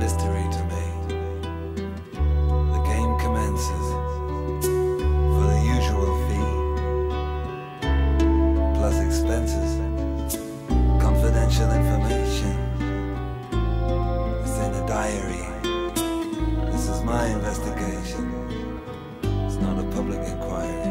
history to me. The game commences for the usual fee, plus expenses, confidential information. It's in a diary. This is my investigation. It's not a public inquiry.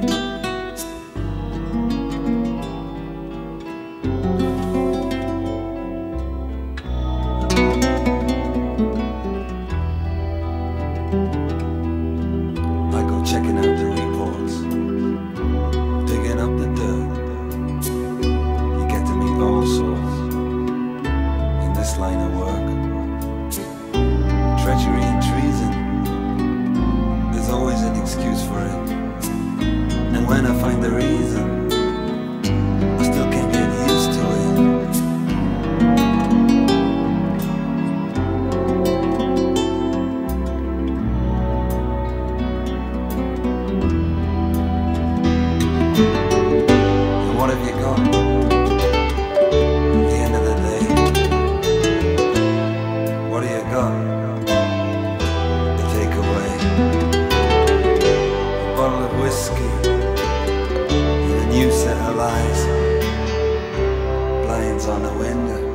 I go checking out the reports, digging up the dirt. You get to meet all sorts in this line of work. Treachery and treason, there's always an excuse for it. And when I find the reason, I still can't get used to it. What have you got at the end of the day? What do you got to take away? A bottle of whiskey and a new set of lies, blinds on the window.